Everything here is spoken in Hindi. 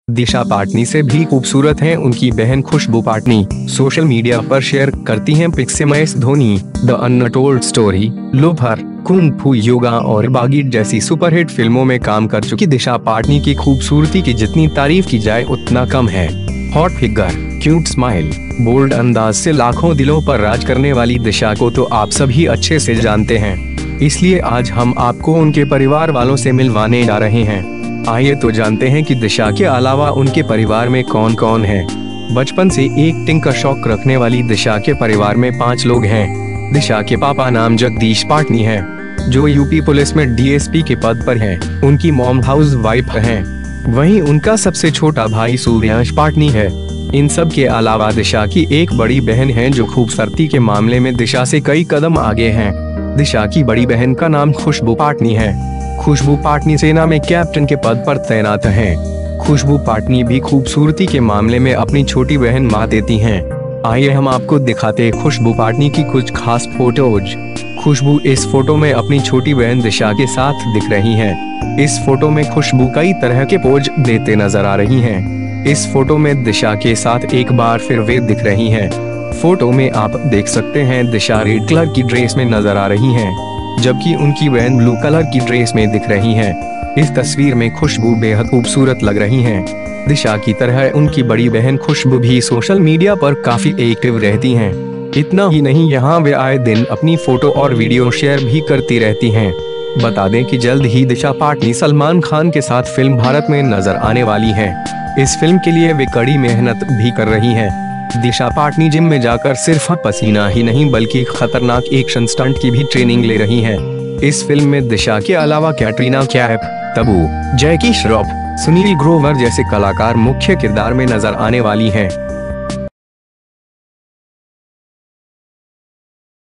दिशा पाटनी से भी खूबसूरत हैं उनकी बहन खुशबू पाटनी। सोशल मीडिया पर शेयर करती हैं पिक्स से MS Dhoni, the untold story, loafer, kung fu yoga और बागी जैसी सुपरहिट फिल्मों में काम कर चुकी दिशा पाटनी की खूबसूरती की जितनी तारीफ की जाए उतना कम है। Hot figure, cute smile, bold अंदाज से लाखों दिलों पर राज करने वाली दिशा को तो आप सभी अच्छे से जानते हैं, इसलिए आज हम आपको उनके परिवार वालों से मिलवाने जा रहे हैं। आइए तो जानते हैं कि दिशा के अलावा उनके परिवार में कौन कौन है। बचपन से एक्टिंग का शौक रखने वाली दिशा के परिवार में 5 लोग हैं। दिशा के पापा नाम जगदीश पाटनी है, जो यूपी पुलिस में DSP के पद पर हैं। उनकी मॉम हाउस वाइफ हैं। वहीं उनका सबसे छोटा भाई सूर्यांश पाटनी है। इन सब के अलावा दिशा की एक बड़ी बहन है जो खूबसूरती के मामले में दिशा से कई कदम आगे हैं। दिशा की बड़ी बहन का नाम खुशबू पाटनी है। खुशबू पाटनी सेना में कैप्टन के पद पर तैनात हैं। खुशबू पाटनी भी खूबसूरती के मामले में अपनी छोटी बहन मात देती हैं। आइए हम आपको दिखाते हैं खुशबू पाटनी की कुछ खास फोटोज। खुशबू इस फोटो में अपनी छोटी बहन दिशा के साथ दिख रही हैं। इस फोटो में खुशबू कई तरह के पोज देते नजर आ रही हैं। इस फोटो में दिशा के साथ एक बार फिर वे दिख रही हैं। फोटो में आप देख सकते हैं दिशा रेड कलर की ड्रेस में नजर आ रही हैं, जबकि उनकी बहन ब्लू कलर की ड्रेस में दिख रही है। इस तस्वीर में खुशबू बेहद खूबसूरत लग रही हैं। दिशा की तरह उनकी बड़ी बहन खुशबू भी सोशल मीडिया पर काफी एक्टिव रहती हैं। इतना ही नहीं, यहाँ वे आए दिन अपनी फोटो और वीडियो शेयर भी करती रहती हैं। बता दें कि जल्द ही दिशा पाटनी सलमान खान के साथ फिल्म भारत में नजर आने वाली है। इस फिल्म के लिए वे कड़ी मेहनत भी कर रही हैं। दिशा पाटनी जिम में जाकर सिर्फ पसीना ही नहीं बल्कि खतरनाक एक्शन स्टंट की भी ट्रेनिंग ले रही हैं। इस फिल्म में दिशा के अलावा कैटरीना कैफ, तब्बू, जैकी श्रॉफ, सुनील ग्रोवर जैसे कलाकार मुख्य किरदार में नजर आने वाली हैं।